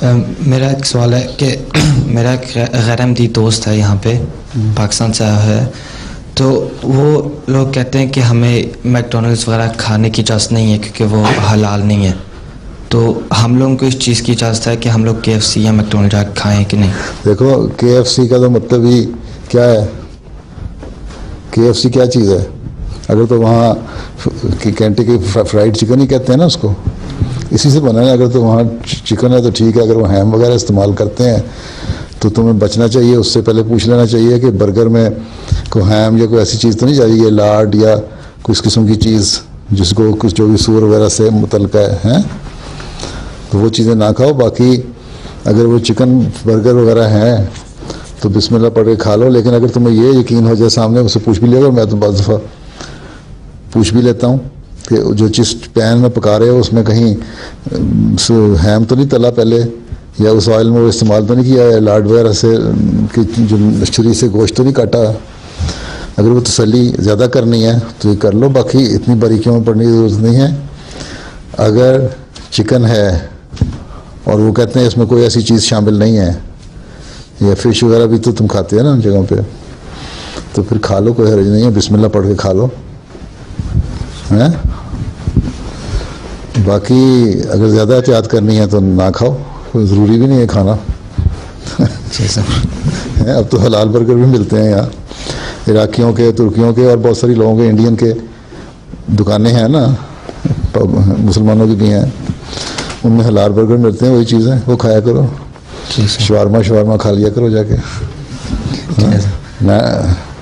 मेरा एक सवाल है कि मेरा एक गैर अहमदी दोस्त है यहाँ पे, पाकिस्तान से आया है। तो वो लोग कहते हैं कि हमें मैकडोनल्ड्स वगैरह खाने की इजाज़त नहीं है क्योंकि वो हलाल नहीं है। तो हम लोगों को इस चीज़ की इजाज़त है कि हम लोग KFC या मैकडोनल्ड जाकर खाएँ कि नहीं? देखो, KFC का तो मतलब ही क्या है? KFC क्या चीज़ है? अगर तो वहाँ कैंटीकी फ्राइड चिकन ही कहते हैं ना उसको, इसी से बना है। अगर तो वहाँ चिकन है तो ठीक है। अगर वो हैम वगैरह इस्तेमाल करते हैं तो तुम्हें बचना चाहिए। उससे पहले पूछ लेना चाहिए कि बर्गर में कोई हैम या कोई ऐसी चीज़ तो नहीं जा रही है, लाड या कुछ किस्म की चीज़ जिसको कुछ जो भी सूर वगैरह से मुतल्लिक़ है, तो वो चीज़ें ना खाओ। बाकी अगर वो चिकन बर्गर वगैरह हैं तो बिस्मिल्लाह पढ़ के खा लो। लेकिन अगर तुम्हें ये यकीन हो जाए, सामने उससे पूछ भी लेगा, मैं तो बहुत दफ़ा पूछ भी लेता हूँ कि जो जिस पैन में पका रहे हो उसमें कहीं हैम तो नहीं तला पहले, या उस ऑयल में वो इस्तेमाल तो नहीं किया है लाड वगैरह से कि जो छुरी से गोश्त तो नहीं काटा। अगर वो तसल्ली ज़्यादा करनी है तो ये कर लो, बाकी इतनी बारीकियों में पड़ने की ज़रूरत नहीं है। अगर चिकन है और वो कहते हैं इसमें कोई ऐसी चीज़ शामिल नहीं है, या फिश वगैरह भी तो तुम खाते हैं ना उन जगहों पे, तो फिर खा लो, कोई हर्ज नहीं है, बिस्मिल्लाह पढ़ के खा लो हैं। बाकी अगर ज़्यादा एहतियात करनी है तो ना खाओ, कोई ज़रूरी भी नहीं है खाना। अब तो हलाल बर्गर भी मिलते हैं यहाँ, इराकियों के, तुर्कियों के और बहुत सारी लोगों के, इंडियन के दुकानें हैं ना, मुसलमानों की भी हैं, उनमें हलाल बर्गर मिलते हैं। वही चीज़ें वो खाया करो, शवारमा खा लिया करो जाके ना।